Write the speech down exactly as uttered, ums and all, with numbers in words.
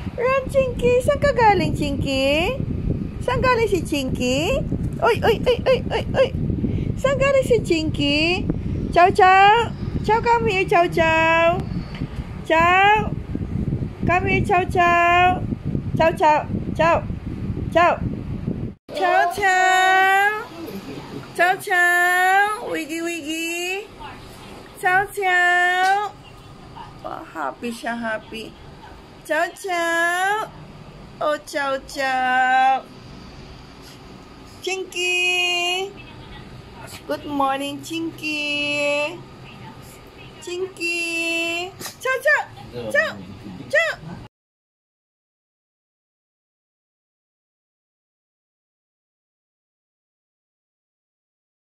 Run, Chinky! Saan ka galing, Chinky? Saan galing si Chinky? Uy, uy, uy, uy, uy, uy! Saan galing si Chinky? Chow, chow! Chow, come here, chow, chow! Chow! Come here, chow, chow! Chow, chow! Chow! Chow! Chow, chow! Chow, chow! Wiggy, wiggy! Chow, chow! Oh, happy siya, happy. Chow, chow! Oh, chow, chow! Chinky! Good morning, Chinky! Chinky! Chow, chow! Chow! Chow!